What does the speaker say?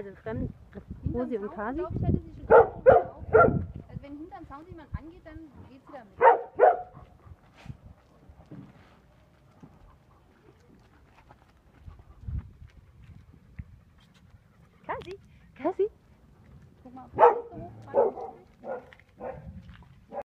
Also Rosi und Kasi. Ich glaube, ich hätte sie schon auf. Also wenn hinterm Zaun jemand angeht, dann geht sie damit. Kasi, Kasi.